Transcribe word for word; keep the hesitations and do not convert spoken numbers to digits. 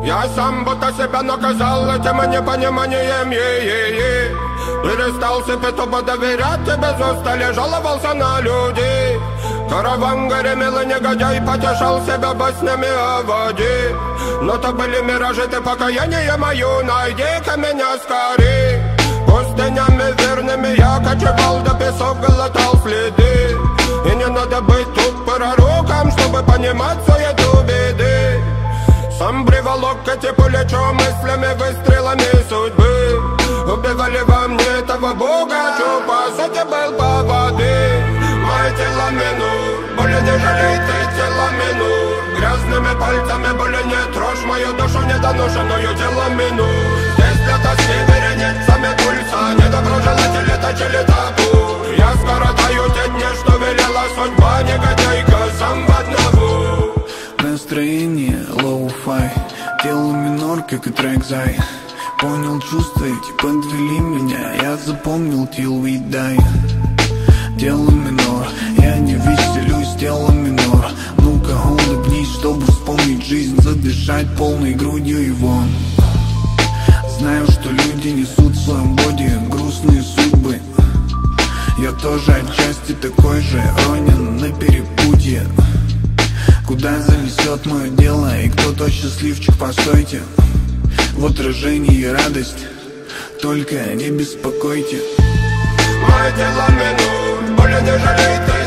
Я сам будто себя наказал этим непониманием, е-е-е. Перестал себе тупо доверять, тебе застали, жаловался на людей. Караван гремел и негодяй потешал себя баснями о воде. Но то были миражи, ты покаяние мое, найди-ка меня скорей. Пустынями верными я кочевал, до песок глотал следы. И не надо быть тут пророком, чтобы понимать суету беды. Сам приволок эти плечо мыслями, выстрелами судьбы. Убивали во мне этого бога, что по сути был по воды. Мое тело минут, боли не жалей ты тело минут. Грязными пальцами боли не трожь мою душу недоношенную тело минут. Здесь для тоски вереницами пульса, недоброжелатели точили табу. Я скоротаю те дни, что велела судьба, негодяйка сам в одного. Настроение лоу-фай, тело минор, как и трек Зай. Понял чувства эти, подвели меня, я запомнил till we die. Тело минор, я не веселюсь, тело минор. Ну-ка улыбнись, чтобы вспомнить жизнь, задышать полной грудью его. Знаю, что люди несут в своем боди грустные судьбы. Я тоже отчасти такой же, ронен на перепутье. Куда занесет мое дело и кто-то счастливчик, постойте. В отражении радость, только не беспокойте. Мое тело минут, боли не жалей ты